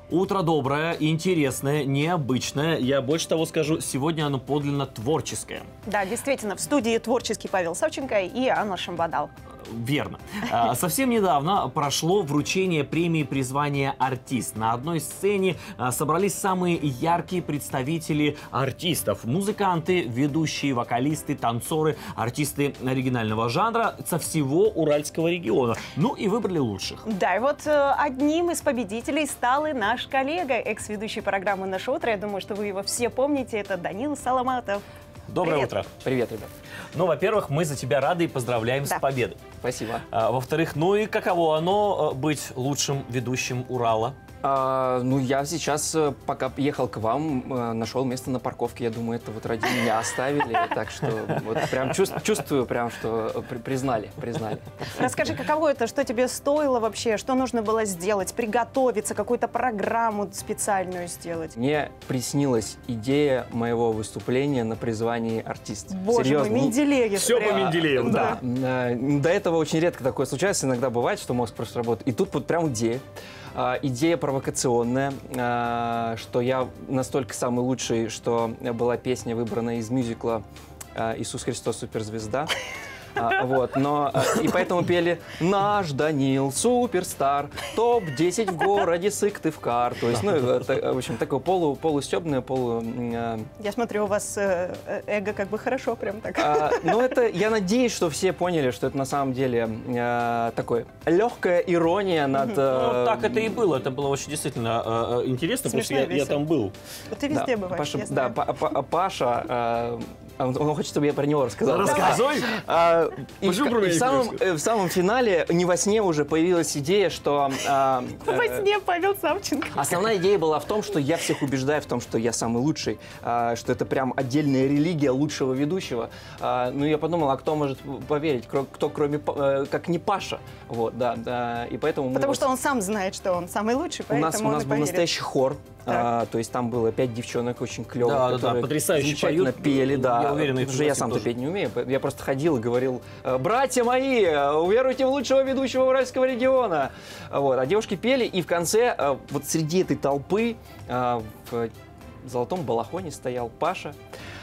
Утро доброе, интересное, необычное. Я больше того скажу, сегодня оно подлинно творческое. Да, действительно, в студии творческий Павел Савченко и Анна Шамбадал. Верно. Совсем недавно прошло вручение премии призвания «Артист». На одной сцене собрались самые яркие представители артистов. Музыканты, ведущие, вокалисты, танцоры, артисты оригинального жанра со всего Уральского региона. Ну и выбрали лучших. Да, и вот одним из победителей стал и наш коллега, экс-ведущий программы «Наше утро». Я думаю, что вы его все помните. Это Данил Соломатов. Доброе утро. Привет, ребят. Ну, во-первых, мы за тебя рады и поздравляем с победой. Спасибо. Во-вторых, ну и каково оно быть лучшим ведущим Урала? Ну, я сейчас, пока ехал к вам, нашел место на парковке. Я думаю, это вот ради меня оставили. Так что вот прям чувствую, прям, что признали. Расскажи, каково это, что тебе стоило вообще, что нужно было сделать, приготовиться, какую-то программу специальную сделать? Мне приснилась идея моего выступления на призвании «Артист». Боже Серьезно. мой, Менделеев. Все по Менделееву. Да. До этого очень редко такое случается. Иногда бывает, что мозг просто работает. И тут вот прям идея. Идея провокационная, что я настолько самый лучший, что была песня, выбрана из мюзикла «Иисус Христос суперзвезда». И поэтому пели «Наш Данил суперстар, топ-10 в городе Сыктывкар». То есть, в общем, такое полустебное, Я смотрю, у вас эго как бы хорошо прям так. Я надеюсь, что все поняли, что это на самом деле такое легкая ирония над... Ну, так это и было. Это было очень действительно интересно, потому что я там был. Ты везде бываешь, я знаю. Паша... Он хочет, чтобы я про него рассказал. Рассказывай! И в самом финале, не во сне уже появилась идея, что... Во сне Павел Савченко. Основная идея была в том, что я всех убеждаю в том, что я самый лучший, что это прям отдельная религия лучшего ведущего. Ну, я подумал, а кто может поверить, кто кроме, как не Паша. Вот, да, и поэтому... Потому что он сам знает, что он самый лучший, поэтому у нас был настоящий хор. То есть там было 5 девчонок очень клевых, которые потрясающе замечательно пели, да. Я уверен, Потому что я сам-то петь не умею. Я просто ходил и говорил: братья мои, уверуйте в лучшего ведущего Уральского региона. Вот. А девушки пели, и в конце, вот среди этой толпы, в золотом балахоне стоял Паша.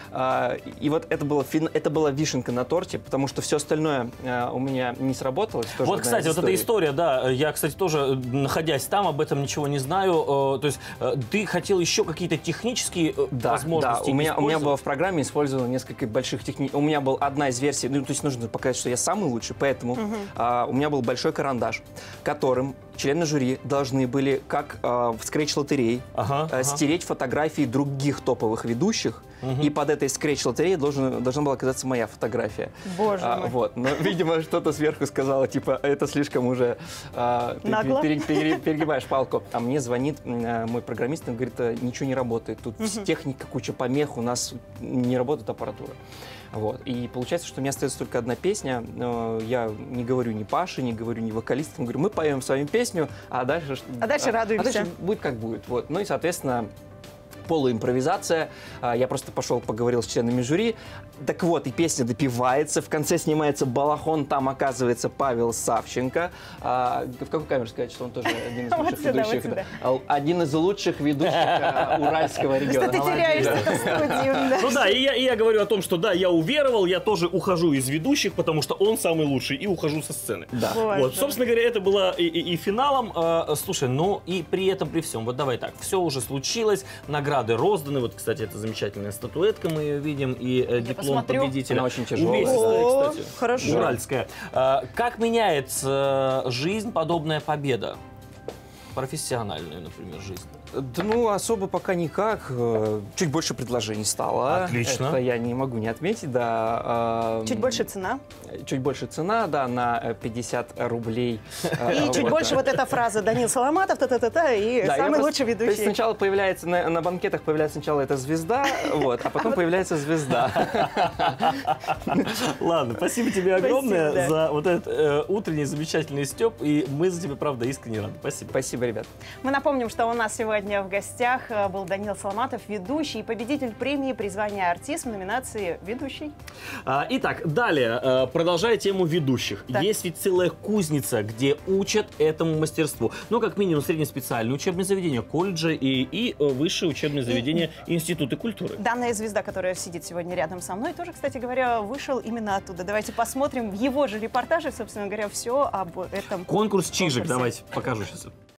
И вот это была вишенка на торте, потому что все остальное у меня не сработалось. Вот, кстати, вот эта история, да, я, кстати, тоже, находясь там, об этом ничего не знаю. То есть ты хотел еще какие-то технические возможности? Да, у меня было в программе использовано несколько больших техник. У меня была одна из версий, то есть нужно показать, что я самый лучший, поэтому у меня был большой карандаш, которым члены жюри должны были, как в скретч-лотерее, стереть фотографии других топовых ведущих, и под этой скретч-лотереей должна была оказаться моя фотография. Боже мой. Вот. Но, видимо, что-то сверху сказала, типа, это слишком уже... Нагло? Перегибаешь палку. А мне звонит мой программист, он говорит: ничего не работает, тут техника, куча помех, у нас не работает аппаратура. Вот. И получается, что у меня остается только одна песня. Я не говорю ни Паше, не говорю ни вокалистам. Говорю: мы поем с вами песню, а дальше... радуемся. А дальше будет как будет. Вот. Ну и, соответственно, полуимпровизация. Я просто пошел, поговорил с членами жюри. Так вот, и песня допивается. В конце снимается балахон. Там оказывается Павел Савченко. В какую камеру сказать, что он тоже один из лучших ведущих? Один из лучших ведущих Уральского региона. Что ты теряешься в студии. Ну да, и я говорю о том, что да, я уверовал, я тоже ухожу из ведущих, потому что он самый лучший, и ухожу со сцены. Да. Вот, собственно говоря, это было и финалом. Слушай, ну и при этом, при всем, вот давай так, все уже случилось, награды розданы. Вот, кстати, это замечательная статуэтка, мы ее видим, и диплом победителя. Она очень тяжелая. Увесистая, кстати. Хорошо. Уральская. Как меняется жизнь подобная победа? Профессиональную, например, жизнь. Да, ну, особо пока никак. Чуть больше предложений стало. Отлично. Это я не могу не отметить, да. Чуть больше цена. Чуть больше цена, да, на 50 рублей. И чуть больше вот эта фраза: Данил Соломатов, и самый лучший То есть ведущий. сначала появляется, на банкетах появляется сначала эта звезда, вот, а потом появляется звезда. Ладно, спасибо тебе огромное Спасибо, да. за вот этот утренний замечательный стёб, и мы за тебя, правда, искренне рады. Спасибо. Спасибо, ребят. Мы напомним, что у нас сегодня в гостях был Данил Соломатов, ведущий и победитель премии «Призвание артист» в номинации «Ведущий». Итак, далее, продолжая тему ведущих. Так. Есть ведь целая кузница, где учат этому мастерству. Ну, как минимум, среднеспециальные учебные заведения, колледжи и высшие учебные заведения, институты культуры. Данная звезда, которая сидит сегодня рядом со мной, тоже, кстати говоря, вышел именно оттуда. Давайте посмотрим в его же репортаже, собственно говоря, все об этом Конкурс «Чижик». конкурсе. Давайте покажу сейчас.